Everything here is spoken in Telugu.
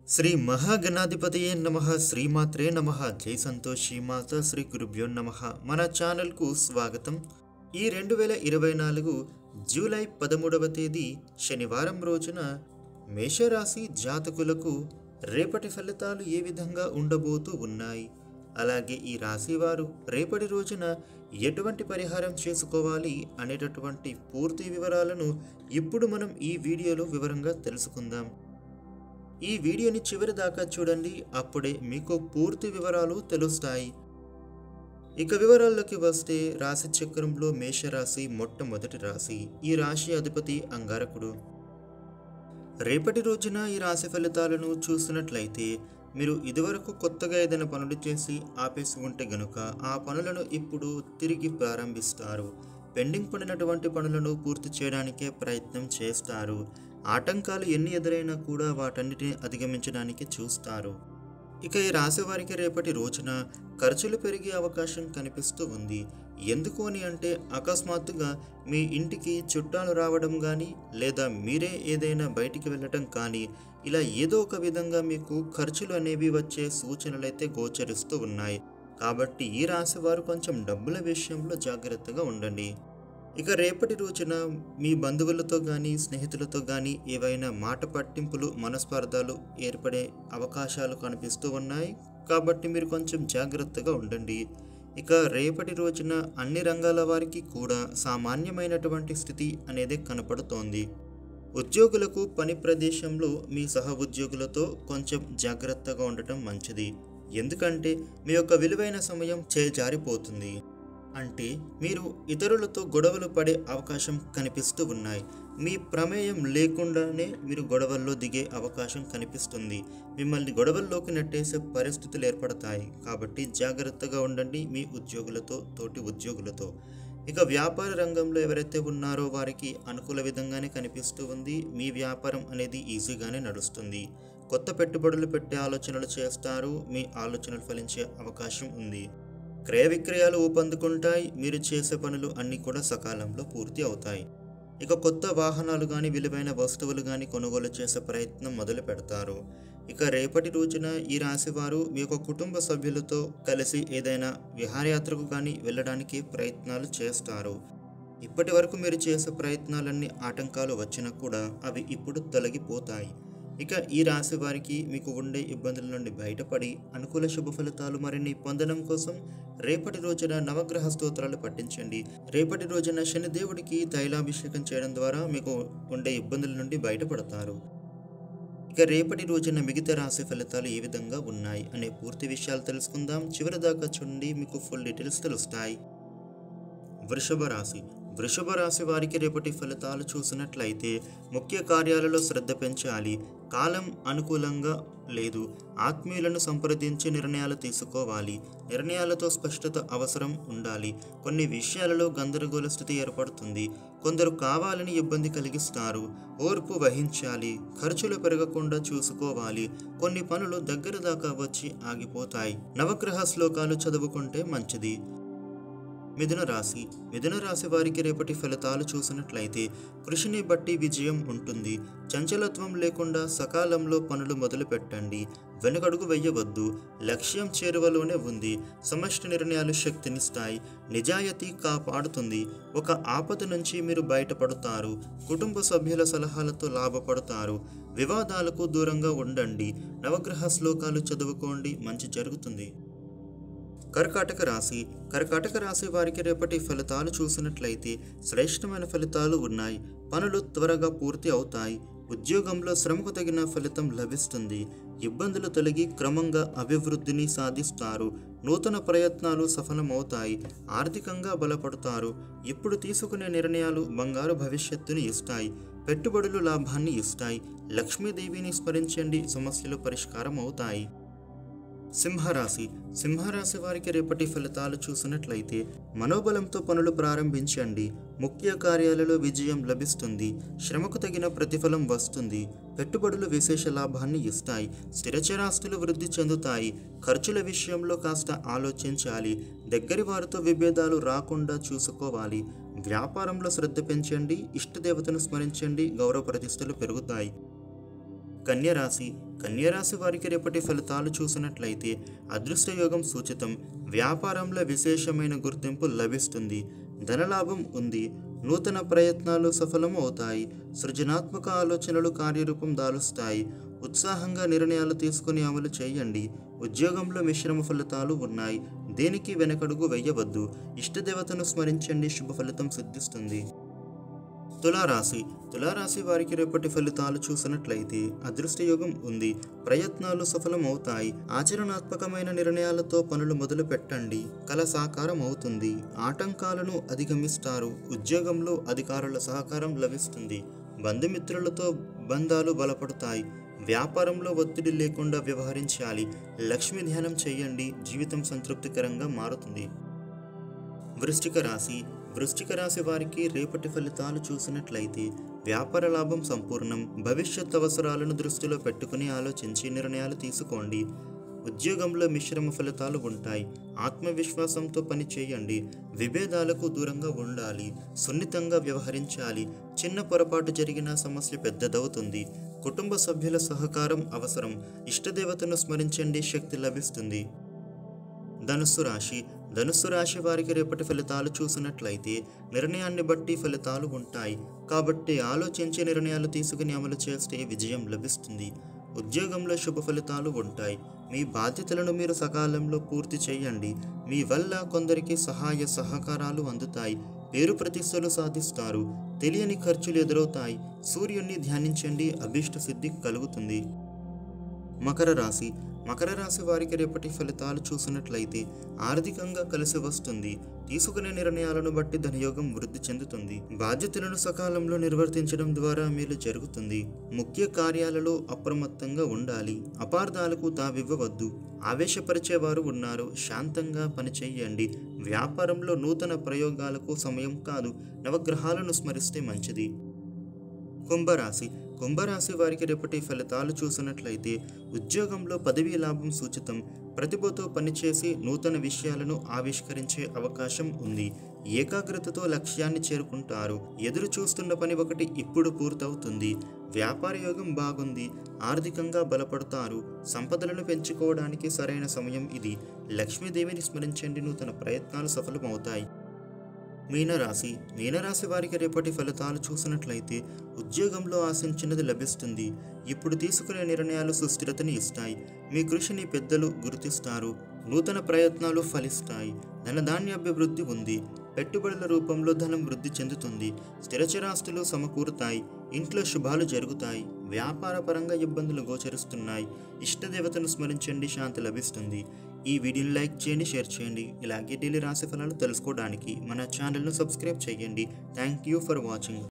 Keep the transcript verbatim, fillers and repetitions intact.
శ్రీ మహాగణాధిపతయే నమః శ్రీమాత్రే నమః జై సంతోషి మాత శ్రీ గురుభ్యో నమః మన ఛానల్కు స్వాగతం. ఈ రెండు వేల ఇరవై నాలుగు జూలై పదమూడవ తేదీ శనివారం రోజున మేషరాశి జాతకులకు రేపటి ఫలితాలు ఏ విధంగా ఉండబోతూ ఉన్నాయి, అలాగే ఈ రాశి వారు రేపటి రోజున ఎటువంటి పరిహారం చేసుకోవాలి అనేటటువంటి పూర్తి వివరాలను ఇప్పుడు మనం ఈ వీడియోలో వివరంగా తెలుసుకుందాం. ఈ వీడియోని చివరి దాకా చూడండి, అప్పుడే మీకు పూర్తి వివరాలు తెలుస్తాయి. ఇక వివరాల్లోకి వస్తే రాశి చక్రంలో మేషరాశి మొట్టమొదటి రాశి. ఈ రాశి అధిపతి అంగారకుడు. రేపటి రోజున ఈ రాశి ఫలితాలను చూసినట్లయితే మీరు ఇదివరకు కొత్తగా ఏదైనా పనులు చేసి ఆపేసి ఉంటే గనుక ఆ పనులను ఇప్పుడు తిరిగి ప్రారంభిస్తారు. పెండింగ్ పడినటువంటి పనులను పూర్తి చేయడానికే ప్రయత్నం చేస్తారు. ఆటంకాలు ఎన్ని ఎదురైనా కూడా వాటన్నిటిని అధిగమించడానికి చూస్తారు. ఇక ఈ రాశి వారికి రేపటి రోజున ఖర్చులు పెరిగే అవకాశం కనిపిస్తూ ఉంది. ఎందుకు అని అంటే అకస్మాత్తుగా మీ ఇంటికి చుట్టాలు రావడం కానీ లేదా మీరే ఏదైనా బయటికి వెళ్ళటం కానీ ఇలా ఏదో ఒక విధంగా మీకు ఖర్చులు అనేవి వచ్చే సూచనలు అయితే గోచరిస్తూ ఉన్నాయి. కాబట్టి ఈ రాశి వారు కొంచెం డబ్బుల విషయంలో జాగ్రత్తగా ఉండండి. ఇక రేపటి రోజున మీ బంధువులతో కానీ స్నేహితులతో కానీ ఏవైనా మాట పట్టింపులు మనస్పర్ధాలు ఏర్పడే అవకాశాలు కనిపిస్తూ ఉన్నాయి. కాబట్టి మీరు కొంచెం జాగ్రత్తగా ఉండండి. ఇక రేపటి రోజున అన్ని రంగాల వారికి కూడా సామాన్యమైనటువంటి స్థితి అనేది కనపడుతోంది. ఉద్యోగులకు పని ప్రదేశంలో మీ సహ ఉద్యోగులతో కొంచెం జాగ్రత్తగా ఉండటం మంచిది. ఎందుకంటే మీ యొక్క విలువైన సమయం చేజారిపోతుంది. అంటే మీరు ఇతరులతో గొడవలు పడే అవకాశం కనిపిస్తూ ఉన్నాయి. మీ ప్రమేయం లేకుండానే మీరు గొడవల్లో దిగే అవకాశం కనిపిస్తుంది. మిమ్మల్ని గొడవల్లోకి నెట్టేసే పరిస్థితులు ఏర్పడతాయి. కాబట్టి జాగ్రత్తగా ఉండండి మీ ఉద్యోగులతో, తోటి ఉద్యోగులతో. ఇక వ్యాపార రంగంలో ఎవరైతే ఉన్నారో వారికి అనుకూల విధంగానే కనిపిస్తూ ఉంది. మీ వ్యాపారం అనేది ఈజీగానే నడుస్తుంది. కొత్త పెట్టుబడులు పెట్టే ఆలోచనలు చేస్తారు. మీ ఆలోచనలు ఫలించే అవకాశం ఉంది. క్రయ విక్రయాలు ఊపందుకుంటాయి. మీరు చేసే పనులు అన్నీ కూడా సకాలంలో పూర్తి అవుతాయి. ఇక కొత్త వాహనాలు కానీ విలువైన వస్తువులు కానీ కొనుగోలు చేసే ప్రయత్నం మొదలు పెడతారు. ఇక రేపటి రోజున ఈ రాశి వారు మీ యొక్క కుటుంబ సభ్యులతో కలిసి ఏదైనా విహారయాత్రకు కానీ వెళ్ళడానికి ప్రయత్నాలు చేస్తారు. ఇప్పటి వరకు మీరు చేసే ప్రయత్నాలన్నీ ఆటంకాలు వచ్చినా కూడా అవి ఇప్పుడు తొలగిపోతాయి. ఇక ఈ రాశి వారికి మీకు ఉండే ఇబ్బందుల నుండి బయటపడి అనుకూల శుభ ఫలితాలు మరిన్ని పొందడం కోసం రేపటి రోజున నవగ్రహ స్తోత్రాలు పఠించండి. రేపటి రోజున శనిదేవుడికి తైలాభిషేకం చేయడం ద్వారా మీకు ఉండే ఇబ్బందుల నుండి బయటపడతారు. ఇక రేపటి రోజున మిగతా రాశి ఫలితాలు ఏ విధంగా ఉన్నాయి అనే పూర్తి విషయాలు తెలుసుకుందాం. చివరి దాకా చూడండి, మీకు ఫుల్ డీటెయిల్స్ తెలుస్తాయి. వృషభ రాశి. వృషభ రాశి వారికి రేపటి ఫలితాలు చూసినట్లయితే ముఖ్య కార్యాలలో శ్రద్ధ పెంచాలి. కాలం అనుకూలంగా లేదు. ఆత్మీయులను సంప్రదించి నిర్ణయాలు తీసుకోవాలి. నిర్ణయాలతో స్పష్టత అవసరం ఉండాలి. కొన్ని విషయాలలో గందరగోళ స్థితి ఏర్పడుతుంది. కొందరు కావాలని ఇబ్బంది కలిగిస్తారు. ఓర్పు వహించాలి. ఖర్చులు పెరగకుండా చూసుకోవాలి. కొన్ని పనులు దగ్గర దాకా వచ్చి ఆగిపోతాయి. నవగ్రహ శ్లోకాలు చదువుకుంటే మంచిది. మిథున రాశి. మిథున రాశి వారికి రేపటి ఫలితాలు చూసినట్లయితే కృషిని బట్టి విజయం ఉంటుంది. చంచలత్వం లేకుండా సకాలంలో పనులు మొదలు పెట్టండి. వెనుకడుగు వెయ్యవద్దు. లక్ష్యం చేరువలోనే ఉంది. సమష్టి నిర్ణయాలు శక్తినిస్తాయి. నిజాయితీ కాపాడుతుంది. ఒక ఆపద నుంచి మీరు బయటపడతారు. కుటుంబ సభ్యుల సలహాలతో లాభపడతారు. వివాదాలకు దూరంగా ఉండండి. నవగ్రహ శ్లోకాలు చదువుకోండి, మంచి జరుగుతుంది. కర్కాటక రాశి. కర్కాటక రాశి వారికి రేపటి ఫలితాలు చూసినట్లయితే శ్రేష్టమైన ఫలితాలు ఉన్నాయి. పనులు త్వరగా పూర్తి అవుతాయి. ఉద్యోగంలో శ్రమకు తగిన ఫలితం లభిస్తుంది. ఇబ్బందులు తొలగి క్రమంగా అభివృద్ధిని సాధిస్తారు. నూతన ప్రయత్నాలు సఫలమవుతాయి. ఆర్థికంగా బలపడతారు. ఇప్పుడు తీసుకునే నిర్ణయాలు బంగారు భవిష్యత్తుని ఇస్తాయి. పెట్టుబడులు లాభాన్ని ఇస్తాయి. లక్ష్మీదేవిని స్మరించండి, సమస్యలు పరిష్కారం అవుతాయి. సింహరాశి. సింహరాశి వారికి రేపటి ఫలితాలు చూసినట్లయితే మనోబలంతో పనులు ప్రారంభించండి. ముఖ్య కార్యాలలో విజయం లభిస్తుంది. శ్రమకు తగిన ప్రతిఫలం వస్తుంది. పెట్టుబడులు విశేష లాభాన్ని ఇస్తాయి. స్థిరచరాస్తులు వృద్ధి చెందుతాయి. ఖర్చుల విషయంలో కాస్త ఆలోచించాలి. దగ్గరి వారితో విభేదాలు రాకుండా చూసుకోవాలి. వ్యాపారంలో శ్రద్ధ పెంచండి. ఇష్టదేవతను స్మరించండి. గౌరవ ప్రతిష్టలు పెరుగుతాయి. కన్యరాశి కన్యరాశి వారికి రేపటి ఫలితాలు చూసినట్లయితే అదృష్ట యోగం సూచితం. వ్యాపారంలో విశేషమైన గుర్తింపు లభిస్తుంది. ధనలాభం ఉంది. నూతన ప్రయత్నాలు సఫలం అవుతాయి. సృజనాత్మక ఆలోచనలు కార్యరూపం దాలుస్తాయి. ఉత్సాహంగా నిర్ణయాలు తీసుకుని అమలు చేయండి. ఉద్యోగంలో మిశ్రమ ఫలితాలు ఉన్నాయి. దేనికి వెనకడుగు వేయవద్దు. ఇష్టదేవతను స్మరించండి. శుభ ఫలితం సిద్ధిస్తుంది. తులారాశి తులారాశి వారికి రేపటి ఫలితాలు చూసినట్లయితే అదృష్టయోగం ఉంది. ప్రయత్నాలు సఫలం అవుతాయి. ఆచరణాత్మకమైన నిర్ణయాలతో పనులు మొదలు పెట్టండి. కల సాకారం అవుతుంది. ఆటంకాలను అధిగమిస్తారు. ఉద్యోగంలో అధికారుల సహకారం లభిస్తుంది. బంధుమిత్రులతో బంధాలు బలపడతాయి. వ్యాపారంలో ఒత్తిడి లేకుండా వ్యవహరించాలి. లక్ష్మి ధ్యానం చేయండి. జీవితం సంతృప్తికరంగా మారుతుంది. వృశ్చిక రాశి వృశ్చిక రాశి వారికి రేపటి ఫలితాలు చూసినట్లయితే వ్యాపార లాభం సంపూర్ణం. భవిష్యత్ అవసరాలను దృష్టిలో పెట్టుకుని ఆలోచించి నిర్ణయాలు తీసుకోండి. ఉద్యోగంలో మిశ్రమ ఫలితాలు ఉంటాయి. ఆత్మవిశ్వాసంతో పని చేయండి. విభేదాలకు దూరంగా ఉండాలి. సున్నితంగా వ్యవహరించాలి. చిన్న పొరపాటు జరిగిన సమస్య పెద్దదవుతుంది. కుటుంబ సభ్యుల సహకారం అవసరం. ఇష్టదేవతను స్మరించండి. శక్తి లభిస్తుంది. ధనుస్సు రాశి ధనుస్సు రాశి వారికి రేపటి ఫలితాలు చూసినట్లయితే నిర్ణయాన్ని బట్టి ఫలితాలు ఉంటాయి. కాబట్టి ఆలోచించి నిర్ణయాలు తీసుకుని అమలు చేస్తే విజయం లభిస్తుంది. ఉద్యోగంలో శుభ ఫలితాలు ఉంటాయి. మీ బాధ్యతలను మీరు సకాలంలో పూర్తి చేయండి. మీ వల్ల కొందరికి సహాయ సహకారాలు అందుతాయి. పేరు ప్రతిష్టలు సాధిస్తారు. తెలియని ఖర్చులు ఎదురవుతాయి. సూర్యుణ్ణి ధ్యానించండి. అభీష్ట సిద్ధి కలుగుతుంది. మకర రాశి మకర రాశి వారికి రేపటి ఫలితాలు చూసినట్లయితే ఆర్థికంగా కలిసి వస్తుంది. తీసుకునే నిర్ణయాలను బట్టి ధనయోగం వృద్ధి చెందుతుంది. బాధ్యతలను సకాలంలో నిర్వర్తించడం ద్వారా మేలు జరుగుతుంది. ముఖ్య కార్యాలలో అప్రమత్తంగా ఉండాలి. అపార్థాలకు తావివ్వవద్దు. ఆవేశపరిచేవారు ఉన్నారు. శాంతంగా పనిచేయండి. వ్యాపారంలో నూతన ప్రయోగాలకు సమయం కాదు. నవగ్రహాలను స్మరిస్తే మంచిది. కుంభరాశి కుంభరాశి వారికి రేపటి ఫలితాలు చూసినట్లయితే ఉద్యోగంలో పదవీ లాభం సూచితం. ప్రతిభతో పనిచేసి నూతన విషయాలను ఆవిష్కరించే అవకాశం ఉంది. ఏకాగ్రతతో లక్ష్యాన్ని చేరుకుంటారు. ఎదురు చూస్తున్న పని ఒకటి ఇప్పుడు పూర్తవుతుంది. వ్యాపార యోగం బాగుంది. ఆర్థికంగా బలపడతారు. సంపదలను పెంచుకోవడానికి సరైన సమయం ఇది. లక్ష్మీదేవిని స్మరించండి. నూతన ప్రయత్నాలు సఫలమవుతాయి. మీనరాశి మీనరాశి వారికి రేపటి ఫలితాలు చూసినట్లయితే ఉద్యోగంలో ఆశించినది లభిస్తుంది. ఇప్పుడు తీసుకునే నిర్ణయాలు సుస్థిరతని ఇస్తాయి. మీ కృషిని పెద్దలు గుర్తిస్తారు. నూతన ప్రయత్నాలు ఫలిస్తాయి. ధనధాన్యాభివృద్ధి ఉంది. పెట్టుబడుల రూపంలో ధనం వృద్ధి చెందుతుంది. స్థిరచరాస్తులు సమకూరుతాయి. ఇంట్లో శుభాలు జరుగుతాయి. వ్యాపార పరంగా ఇబ్బందులు గోచరిస్తున్నాయి. ఇష్టదేవతను స్మరించండి. శాంతి లభిస్తుంది. ఈ వీడియోని లైక్ చేయండి, షేర్ చేయండి. ఇలాగే డైలీ రాశి ఫలాలు తెలుసుకోవడానికి మన ఛానల్ను సబ్స్క్రైబ్ చేయండి. Thank you for watching.